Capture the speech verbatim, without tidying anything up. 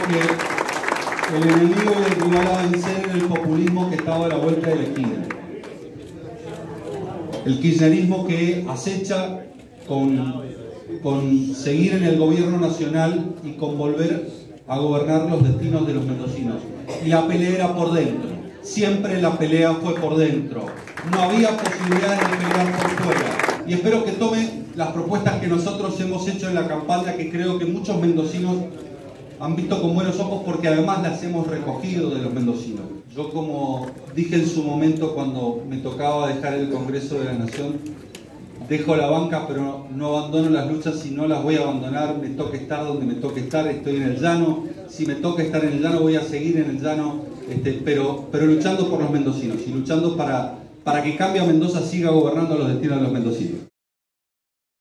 que el enemigo y el rival a vencer era el populismo que estaba a la vuelta de la esquina. El kirchnerismo que acecha con, con seguir en el gobierno nacional y con volver a gobernar los destinos de los mendocinos. Y la pelea era por dentro. Siempre la pelea fue por dentro. No había posibilidad de pelear por fuera. Y espero que tomen las propuestas que nosotros hemos hecho en la campaña, que creo que muchos mendocinos han visto con buenos ojos, porque además las hemos recogido de los mendocinos. Yo, como dije en su momento cuando me tocaba dejar el Congreso de la Nación, dejo la banca, pero no abandono las luchas y no las voy a abandonar. Me toca estar donde me toque estar, estoy en el llano. Si me toca estar en el llano, voy a seguir en el llano, este, pero, pero luchando por los mendocinos y luchando para, para que Cambia Mendoza siga gobernando los destinos de los mendocinos.